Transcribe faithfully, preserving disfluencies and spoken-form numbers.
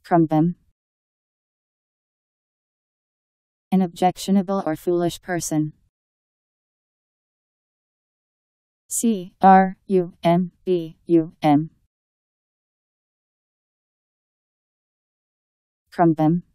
Crumbum. An objectionable or foolish person. C R U M B U M. Crumbum.